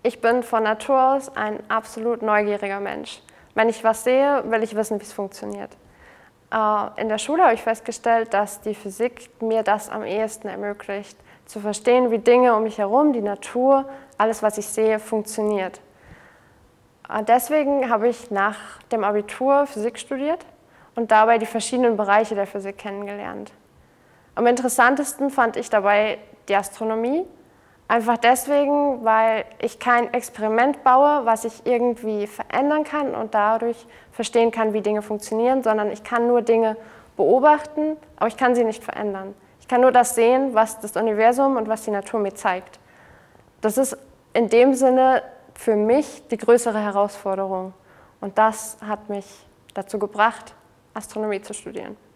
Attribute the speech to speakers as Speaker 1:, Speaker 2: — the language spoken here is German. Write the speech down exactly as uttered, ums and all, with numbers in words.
Speaker 1: Ich bin von Natur aus ein absolut neugieriger Mensch. Wenn ich was sehe, will ich wissen, wie es funktioniert. In der Schule habe ich festgestellt, dass die Physik mir das am ehesten ermöglicht, zu verstehen, wie Dinge um mich herum, die Natur, alles, was ich sehe, funktioniert. Deswegen habe ich nach dem Abitur Physik studiert und dabei die verschiedenen Bereiche der Physik kennengelernt. Am interessantesten fand ich dabei die Astronomie, einfach deswegen, weil ich kein Experiment baue, was ich irgendwie verändern kann und dadurch verstehen kann, wie Dinge funktionieren, sondern ich kann nur Dinge beobachten, aber ich kann sie nicht verändern. Ich kann nur das sehen, was das Universum und was die Natur mir zeigt. Das ist in dem Sinne für mich die größere Herausforderung und das hat mich dazu gebracht, Astronomie zu studieren.